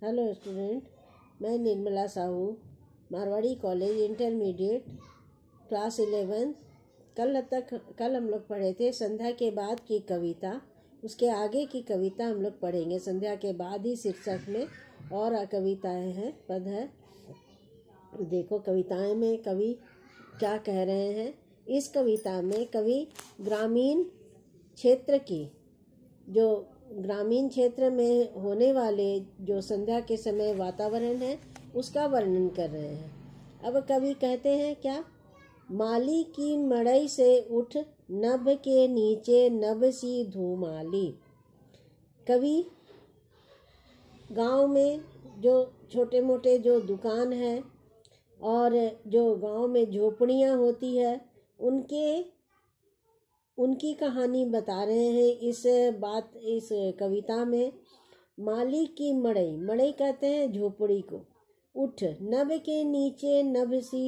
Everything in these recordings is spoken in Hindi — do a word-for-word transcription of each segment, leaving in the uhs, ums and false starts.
हेलो स्टूडेंट, मैं Nirmala Sahu, Marwari college intermediate class eleven. कल तक कल हम लोग पढ़े थे संध्या के बाद की कविता। उसके आगे की कविता हम लोग पढ़ेंगे संध्या के बाद ही शीर्षक में, और कविताएं हैं, पद है। देखो कविताएं में कवि क्या कह रहे हैं। इस कविता में कवि ग्रामीण क्षेत्र की, जो ग्रामीण क्षेत्र में होने वाले जो संध्या के समय वातावरण है उसका वर्णन कर रहे हैं। अब कवि कहते हैं क्या, माली की मड़ई से उठ नभ के नीचे नभ सी धूमाली। कवि गांव में जो छोटे मोटे जो दुकान है और जो गांव में झोपड़ियां होती है उनके उनकी कहानी बता रहे हैं। इस बात इस कविता में माली की मड़ई, मड़ई कहते हैं झोपड़ी को, उठ नभ के नीचे नभ सी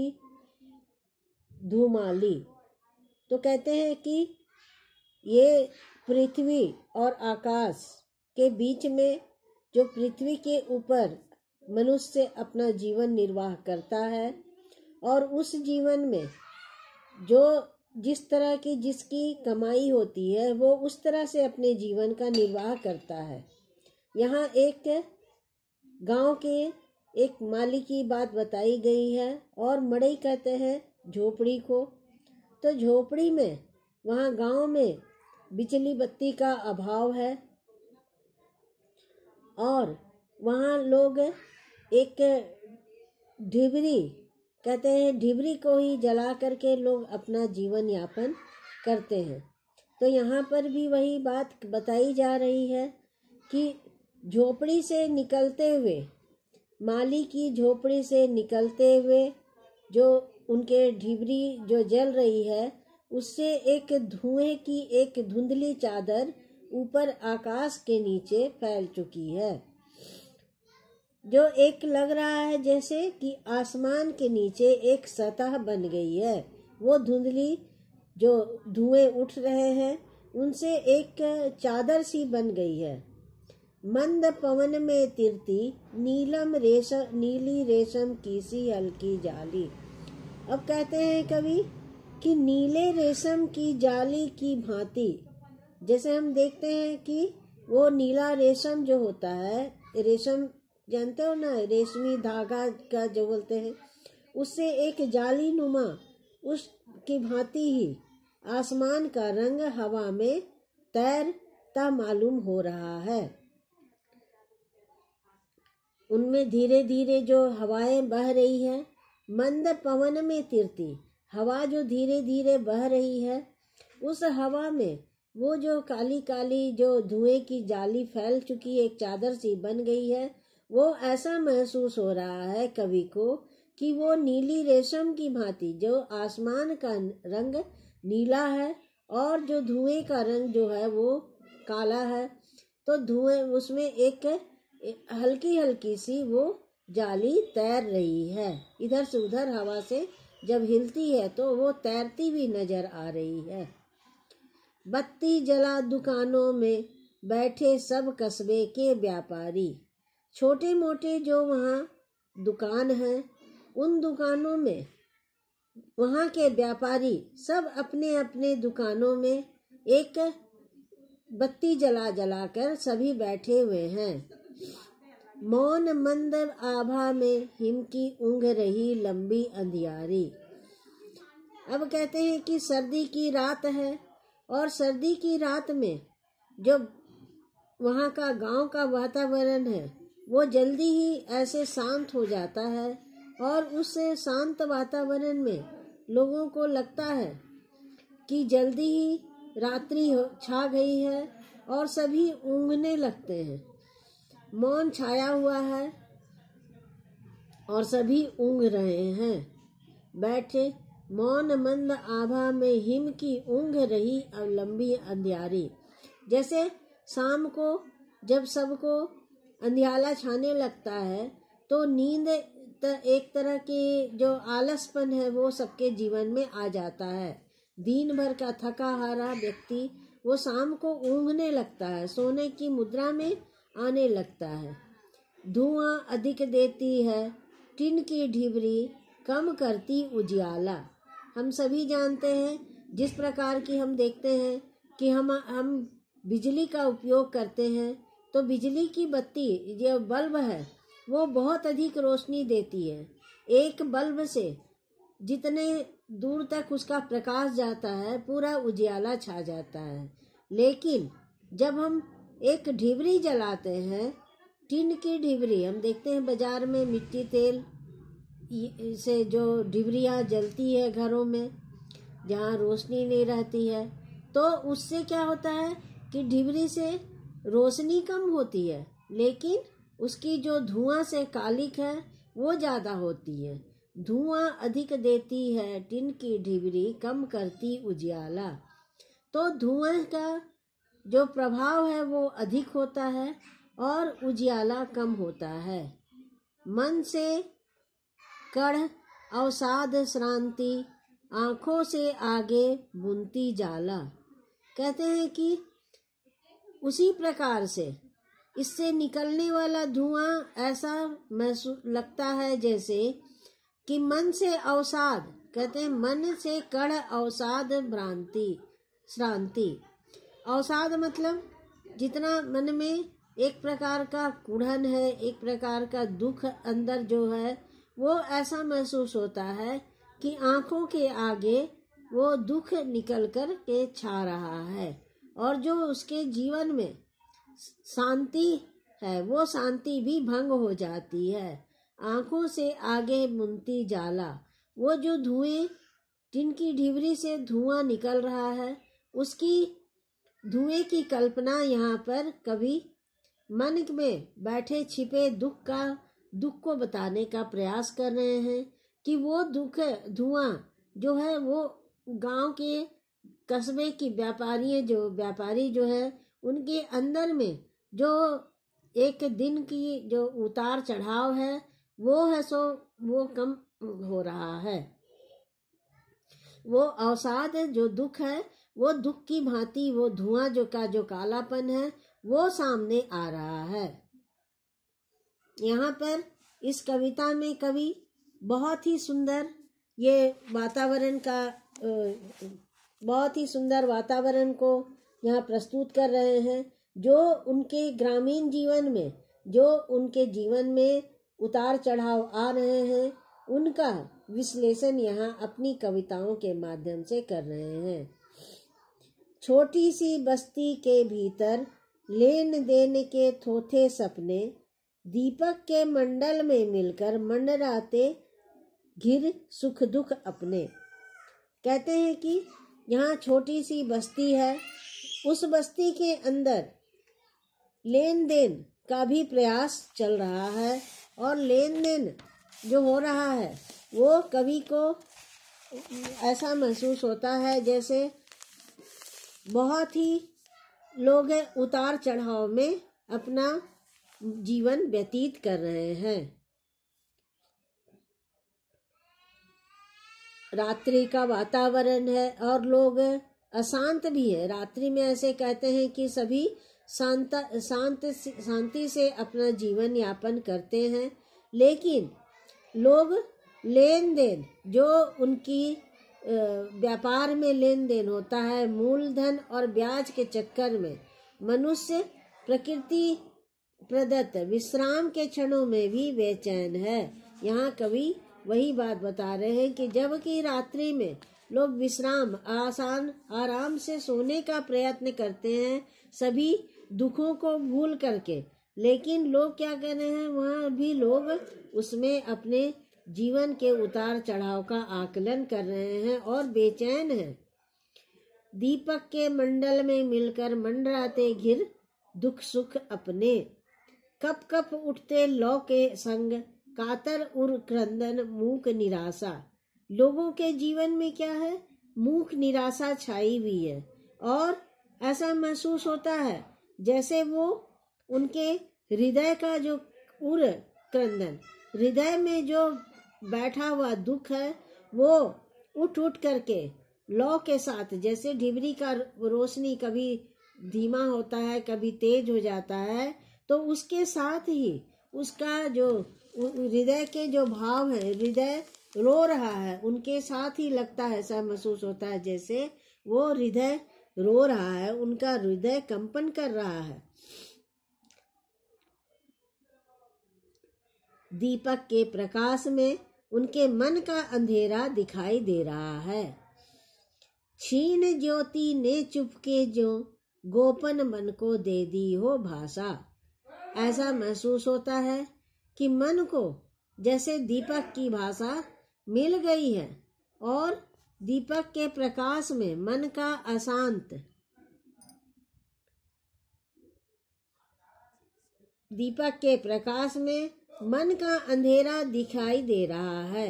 धूमाली। तो कहते हैं कि ये पृथ्वी और आकाश के बीच में, जो पृथ्वी के ऊपर मनुष्य अपना जीवन निर्वाह करता है और उस जीवन में जो जिस तरह की जिसकी कमाई होती है वो उस तरह से अपने जीवन का निर्वाह करता है। यहाँ एक गांव के एक माली की बात बताई गई है और मड़ई कहते हैं झोपड़ी को। तो झोपड़ी में, वहाँ गांव में बिजली बत्ती का अभाव है और वहाँ लोग एक ढिबरी कहते हैं, ढिबरी को ही जला करके लोग अपना जीवन यापन करते हैं। तो यहाँ पर भी वही बात बताई जा रही है कि झोपड़ी से निकलते हुए, माली की झोपड़ी से निकलते हुए जो उनके ढिबरी जो जल रही है उससे एक धुएं की एक धुंधली चादर ऊपर आकाश के नीचे फैल चुकी है, जो एक लग रहा है जैसे कि आसमान के नीचे एक सतह बन गई है। वो धुंधली जो धुएं उठ रहे हैं उनसे एक चादर सी बन गई है। मंद पवन में तिरती नीलम रेशम नीली रेशम की सी हल्की जाली। अब कहते हैं कवि कि नीले रेशम की जाली की भांति, जैसे हम देखते हैं कि वो नीला रेशम जो होता है, रेशम जानते हो ना, रेशमी धागा का जो बोलते हैं, उससे एक जाली नुमा उसकी भांति ही आसमान का रंग हवा में तैरता मालूम हो रहा है। उनमें धीरे धीरे जो हवाएं बह रही है, मंद पवन में तिरती, हवा जो धीरे धीरे बह रही है, उस हवा में वो जो काली काली जो धुएं की जाली फैल चुकी एक चादर सी बन गई है, वो ऐसा महसूस हो रहा है कवि को कि वो नीली रेशम की भांति, जो आसमान का रंग नीला है और जो धुएं का रंग जो है वो काला है, तो धुएं उसमें एक हल्की हल्की सी वो जाली तैर रही है। इधर से उधर हवा से जब हिलती है तो वो तैरती भी नजर आ रही है। बत्ती जला दुकानों में बैठे सब कस्बे के व्यापारी, छोटे मोटे जो वहाँ दुकान हैं उन दुकानों में वहाँ के व्यापारी सब अपने अपने दुकानों में एक बत्ती जला जला कर सभी बैठे हुए हैं। मौन मंद आभा में हिम की ऊँघ रही लंबी अंधियारी। अब कहते हैं कि सर्दी की रात है और सर्दी की रात में जो वहाँ का गांव का वातावरण है वो जल्दी ही ऐसे शांत हो जाता है और उस शांत वातावरण में लोगों को लगता है कि जल्दी ही रात्रि छा गई है और सभी ऊँघने लगते हैं। मौन छाया हुआ है और सभी ऊँघ रहे हैं बैठे। मौन मंद आभा में हिम की ऊँघ रही और लंबी अंधियारी। जैसे शाम को जब सबको अंधियाला छाने लगता है तो नींद एक तरह की जो आलसपन है वो सबके जीवन में आ जाता है। दिन भर का थका हारा व्यक्ति वो शाम को ऊँघने लगता है, सोने की मुद्रा में आने लगता है। धुआं अधिक देती है, टिन की ढिबरी कम करती उजियाला। हम सभी जानते हैं, जिस प्रकार की हम देखते हैं कि हम हम बिजली का उपयोग करते हैं, तो बिजली की बत्ती जो बल्ब है वो बहुत अधिक रोशनी देती है। एक बल्ब से जितने दूर तक उसका प्रकाश जाता है, पूरा उजियाला छा जाता है। लेकिन जब हम एक ढिबरी जलाते हैं, टिन की ढिबरी, हम देखते हैं बाजार में मिट्टी तेल से जो ढिबरियाँ जलती है घरों में, जहाँ रोशनी नहीं रहती है, तो उससे क्या होता है कि ढिबरी से रोशनी कम होती है, लेकिन उसकी जो धुआं से कालिक है वो ज़्यादा होती है। धुआं अधिक देती है, टिन की ढिबरी कम करती उजियाला। तो धुआं का जो प्रभाव है वो अधिक होता है और उजियाला कम होता है। मन से कढ़ अवसाद श्रांति, आँखों से आगे बुनती जाला। कहते हैं कि उसी प्रकार से इससे निकलने वाला धुआं ऐसा महसूस लगता है जैसे कि मन से अवसाद, कहते हैं मन से कढ़ अवसाद भ्रांति श्रांति। अवसाद मतलब जितना मन में एक प्रकार का कुढ़न है, एक प्रकार का दुख अंदर जो है, वो ऐसा महसूस होता है कि आँखों के आगे वो दुख निकल कर के छा रहा है, और जो उसके जीवन में शांति है वो शांति भी भंग हो जाती है। आँखों से आगे बुनती जाला, वो जो धुएं, जिनकी ढिबरी से धुआं निकल रहा है, उसकी धुएं की कल्पना यहाँ पर कभी मन में बैठे छिपे दुख का दुख को बताने का प्रयास कर रहे हैं कि वो दुख धुआं जो है वो गांव के कस्बे की व्यापारी जो व्यापारी जो है उनके अंदर में जो एक दिन की जो उतार चढ़ाव है वो है सो वो कम हो रहा है। वो अवसाद जो दुख है वो दुख की भांति वो धुआं जो का जो कालापन है वो सामने आ रहा है। यहाँ पर इस कविता में कवि बहुत ही सुंदर ये वातावरण का बहुत ही सुंदर वातावरण को यहाँ प्रस्तुत कर रहे हैं, जो उनके ग्रामीण जीवन में, जो उनके जीवन में उतार चढ़ाव आ रहे हैं, उनका विश्लेषण यहाँ अपनी कविताओं के माध्यम से कर रहे हैं। छोटी सी बस्ती के भीतर लेन देन के थोथे सपने, दीपक के मंडल में मिलकर मंडराते घिर सुख दुख अपने। कहते हैं कि यहाँ छोटी सी बस्ती है, उस बस्ती के अंदर लेन देन का भी प्रयास चल रहा है, और लेन देन जो हो रहा है वो कवि को ऐसा महसूस होता है जैसे बहुत ही लोग उतार चढ़ाव में अपना जीवन व्यतीत कर रहे हैं। रात्रि का वातावरण है और लोग अशांत भी है। रात्रि में ऐसे कहते हैं कि सभी शांत शांत शांति से अपना जीवन यापन करते हैं, लेकिन लोग लेन देन जो उनकी व्यापार में लेन देन होता है, मूलधन और ब्याज के चक्कर में मनुष्य प्रकृति प्रदत्त विश्राम के क्षणों में भी बेचैन है। यहाँ कवि वही बात बता रहे हैं कि जबकि रात्रि में लोग विश्राम आसान आराम से सोने का प्रयत्न करते हैं, सभी दुखों को भूल करके, लेकिन लोग क्या कर रहे हैं, वहाँ भी लोग उसमें अपने जीवन के उतार चढ़ाव का आकलन कर रहे हैं और बेचैन हैं। दीपक के मंडल में मिलकर मंडराते घिर दुख सुख अपने, कप कप उठते लौ के संग कातर उर क्रंदन मूक निराशा। लोगों के जीवन में क्या है, मूक निराशा छाई हुई है, और ऐसा महसूस होता है जैसे वो उनके हृदय का जो उर क्रंदन, हृदय में जो बैठा हुआ दुख है वो उठ उठ करके लौ के साथ, जैसे ढिबरी का रोशनी कभी धीमा होता है कभी तेज हो जाता है, तो उसके साथ ही उसका जो हृदय के जो भाव है, हृदय रो रहा है, उनके साथ ही लगता है, ऐसा महसूस होता है जैसे वो हृदय रो रहा है, उनका हृदय कंपन कर रहा है। दीपक के प्रकाश में उनके मन का अंधेरा दिखाई दे रहा है। क्षीण ज्योति ने चुपके जो गोपन मन को दे दी हो भाषा। ऐसा महसूस होता है कि मन को जैसे दीपक की भाषा मिल गई है और दीपक के प्रकाश में मन का अशांत दीपक के प्रकाश में मन का अंधेरा दिखाई दे रहा है।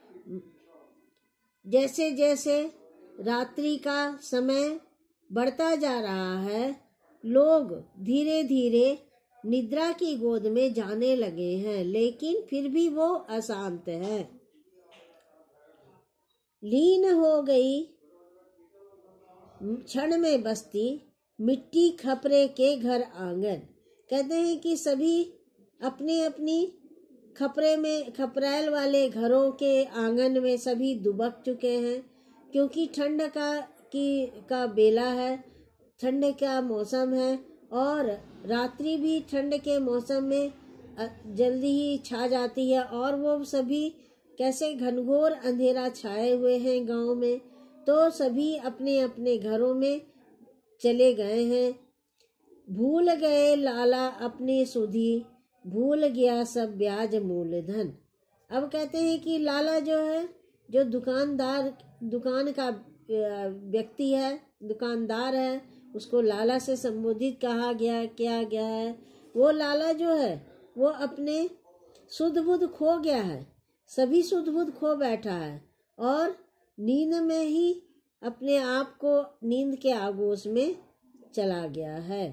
जैसे जैसे रात्रि का समय बढ़ता जा रहा है, लोग धीरे धीरे निद्रा की गोद में जाने लगे हैं, लेकिन फिर भी वो अशांत है। लीन हो गई क्षण में बस्ती, मिट्टी खपरे के घर आंगन। कहते हैं कि सभी अपनी अपनी खपरे में खपरैल वाले घरों के आंगन में सभी दुबक चुके हैं, क्योंकि ठंड का की का बेला है, ठंड का मौसम है और रात्रि भी ठंड के मौसम में जल्दी ही छा जाती है और वो सभी कैसे घनघोर अंधेरा छाए हुए हैं गांव में, तो सभी अपने अपने घरों में चले गए हैं। भूल गए लाला अपनी सुधी, भूल गया सब ब्याज मूलधन। अब कहते हैं कि लाला जो है, जो दुकानदार दुकान का व्यक्ति है, दुकानदार है, उसको लाला से संबोधित कहा गया किया गया है। वो लाला जो है वो अपने सुध बुध खो गया है, सभी सुध बुध खो बैठा है और नींद में ही अपने आप को नींद के आगोश में चला गया है।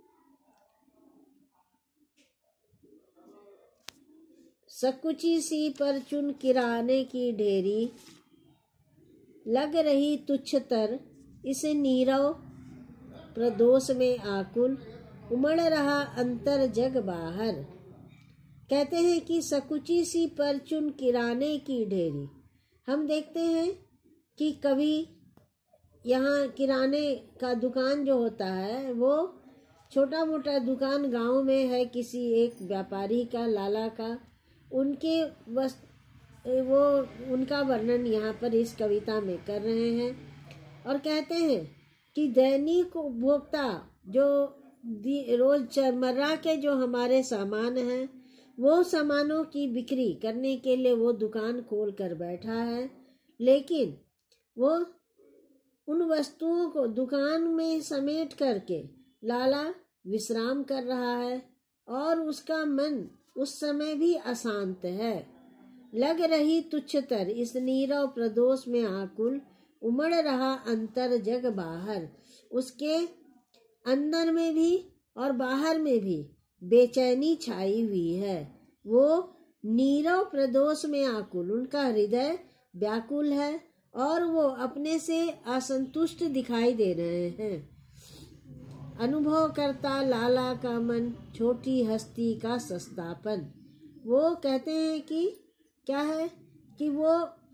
सकुची सी पर चुन किराने की ढेरी, लग रही तुच्छतर इस नीरव प्रदोष में आकुल, उमड़ रहा अंतर जग बाहर। कहते हैं कि सकुची सी पर चुन किराने की ढेरी। हम देखते हैं कि कभी यहाँ किराने का दुकान जो होता है, वो छोटा मोटा दुकान गांव में है किसी एक व्यापारी का, लाला का, उनके वस्त वो उनका वर्णन यहाँ पर इस कविता में कर रहे हैं और कहते हैं कि दैनिक उपभोक्ता जो रोजमर्रा के जो हमारे सामान हैं, वो सामानों की बिक्री करने के लिए वो दुकान खोल कर बैठा है, लेकिन वो उन वस्तुओं को दुकान में समेट करके लाला विश्राम कर रहा है और उसका मन उस समय भी अशांत है। लग रही तुच्छतर इस नीरव प्रदोष में आकुल, उमड़ रहा अंतर जग बाहर। उसके अंदर में भी और बाहर में भी बेचैनी छाई हुई है। वो नीरव प्रदोष में आकुल, उनका हृदय व्याकुल है और वो अपने से असंतुष्ट दिखाई दे रहे हैं। अनुभव करता लाला का मन, छोटी हस्ती का सस्तापन। वो कहते हैं कि क्या है कि वो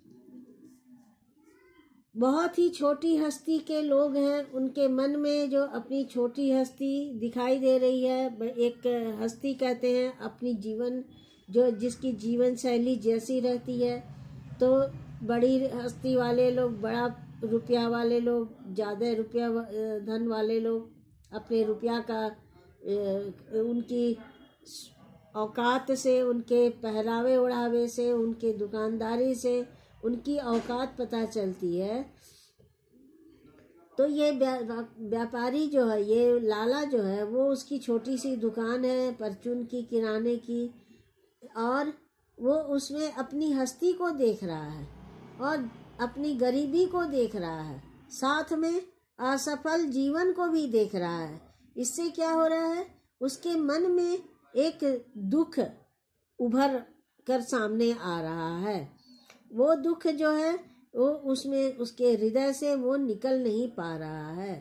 बहुत ही छोटी हस्ती के लोग हैं, उनके मन में जो अपनी छोटी हस्ती दिखाई दे रही है। एक हस्ती कहते हैं अपनी जीवन जो जिसकी जीवन शैली जैसी रहती है, तो बड़ी हस्ती वाले लोग, बड़ा रुपया वाले लोग, ज़्यादा रुपया धन वाले लोग अपने रुपया का उनकी औकात से, उनके पहरावे ओढ़ावे से, उनके दुकानदारी से उनकी औकात पता चलती है। तो ये व्यापारी जो है, ये लाला जो है, वो उसकी छोटी सी दुकान है परचून की, किराने की, और वो उसमें अपनी हस्ती को देख रहा है और अपनी गरीबी को देख रहा है, साथ में असफल जीवन को भी देख रहा है। इससे क्या हो रहा है, उसके मन में एक दुख उभर कर सामने आ रहा है। वो दुख जो है वो उसमें उसके हृदय से वो निकल नहीं पा रहा है।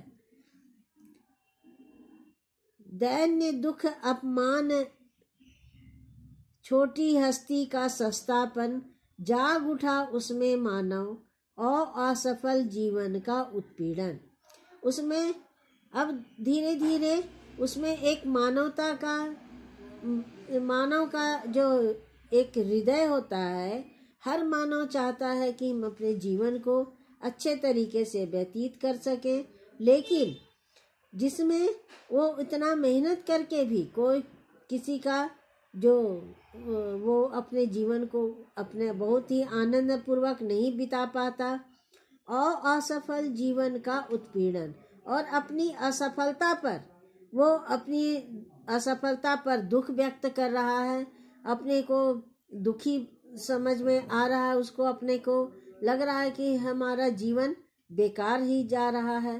दैन्य दुख अपमान छोटी हस्ती का सस्तापन, जाग उठा उसमें मानव और असफल जीवन का उत्पीड़न। उसमें अब धीरे धीरे उसमें एक मानवता का, मानव का जो एक हृदय होता है, हर मानव चाहता है कि हम अपने जीवन को अच्छे तरीके से व्यतीत कर सके, लेकिन जिसमें वो इतना मेहनत करके भी कोई किसी का जो वो अपने जीवन को अपने बहुत ही आनंद पूर्वक नहीं बिता पाता, और असफल जीवन का उत्पीड़न, और अपनी असफलता पर वो अपनी असफलता पर दुख व्यक्त कर रहा है, अपने को दुखी समझ में आ रहा है, उसको अपने को लग रहा है कि हमारा जीवन बेकार ही जा रहा है।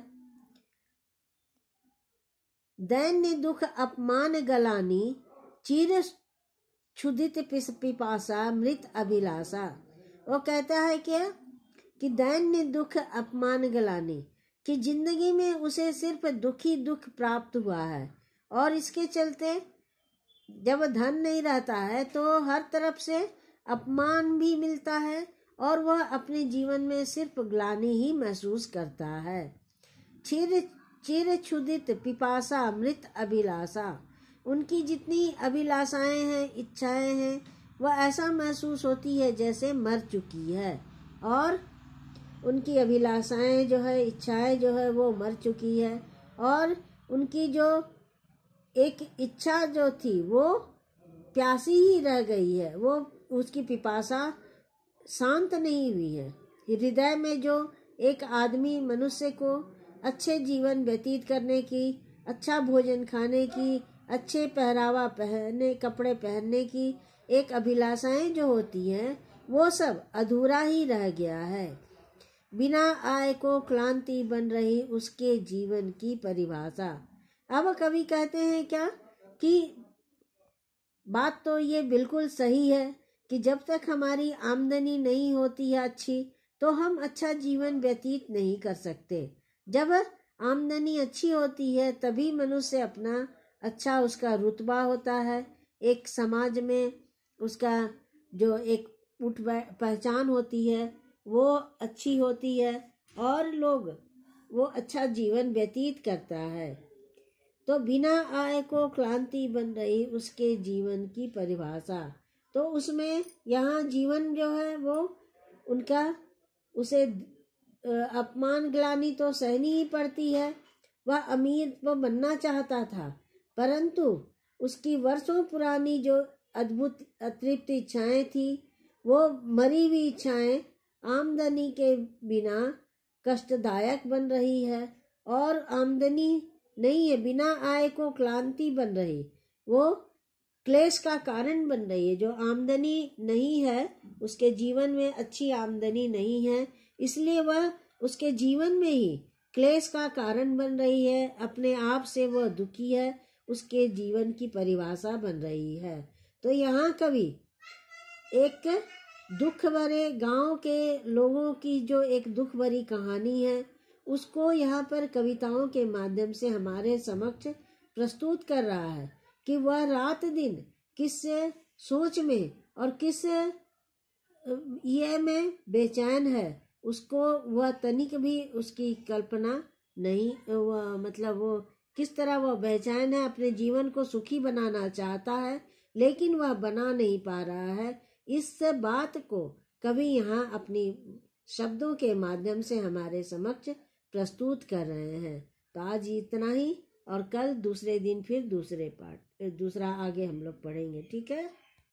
दैन्य दुख अपमान गलानी, चिर क्षुधित पिपासा मृत अभिलाषा। वो कहता है क्या कि दैन्य दुख अपमान गलानी, कि जिंदगी में उसे सिर्फ दुखी दुख प्राप्त हुआ है, और इसके चलते जब धन नहीं रहता है तो हर तरफ से अपमान भी मिलता है, और वह अपने जीवन में सिर्फ ग्लानि ही महसूस करता है। चिर चिर क्षुधित पिपासा मृत अभिलाषा, उनकी जितनी अभिलाषाएं हैं, इच्छाएं हैं, वह ऐसा महसूस होती है जैसे मर चुकी है, और उनकी अभिलाषाएं जो है, इच्छाएं जो है, वो मर चुकी है, और उनकी जो एक इच्छा जो थी वो प्यासी ही रह गई है, वो उसकी पिपासा शांत नहीं हुई है। हृदय में जो एक आदमी मनुष्य को अच्छे जीवन व्यतीत करने की, अच्छा भोजन खाने की, अच्छे पहरावा पहनने, कपड़े पहनने की एक अभिलाषाएं जो होती हैं, वो सब अधूरा ही रह गया है। बिना आय को क्लांति बन रही उसके जीवन की परिभाषा। अब कवि कहते हैं क्या कि बात तो ये बिल्कुल सही है कि जब तक हमारी आमदनी नहीं होती है अच्छी, तो हम अच्छा जीवन व्यतीत नहीं कर सकते। जब आमदनी अच्छी होती है तभी मनुष्य अपना अच्छा, उसका रुतबा होता है, एक समाज में उसका जो एक उठ पहचान होती है वो अच्छी होती है, और लोग वो अच्छा जीवन व्यतीत करता है। तो बिना आय को क्लांति बन रही उसके जीवन की परिभाषा, तो उसमें यहाँ जीवन जो है वो उनका, उसे अपमान ग्लानि तो सहनी ही पड़ती है। वह अमीर वो बनना चाहता था, परंतु उसकी वर्षों पुरानी जो अद्भुत अतृप्त इच्छाएं थी, वो मरी हुई इच्छाएं आमदनी के बिना कष्टदायक बन रही है, और आमदनी नहीं है, बिना आय को क्लांति बन रही, वो क्लेश का कारण बन रही है। जो आमदनी नहीं है, उसके जीवन में अच्छी आमदनी नहीं है, इसलिए वह उसके जीवन में ही क्लेश का कारण बन रही है, अपने आप से वह दुखी है, उसके जीवन की परिभाषा बन रही है। तो यहाँ कवि एक दुख भरे गांव के लोगों की जो एक दुख भरी कहानी है, उसको यहाँ पर कविताओं के माध्यम से हमारे समक्ष प्रस्तुत कर रहा है कि वह रात दिन किस सोच में और किस ये में बेचैन है, उसको वह तनिक भी उसकी कल्पना नहीं, वह मतलब वो किस तरह वह बेचैन है, अपने जीवन को सुखी बनाना चाहता है, लेकिन वह बना नहीं पा रहा है। इस बात को कवि यहाँ अपनी शब्दों के माध्यम से हमारे समक्ष प्रस्तुत कर रहे हैं। तो आज इतना ही, और कल दूसरे दिन फिर दूसरे पाठ दूसरा आगे हम लोग पढ़ेंगे। ठीक है।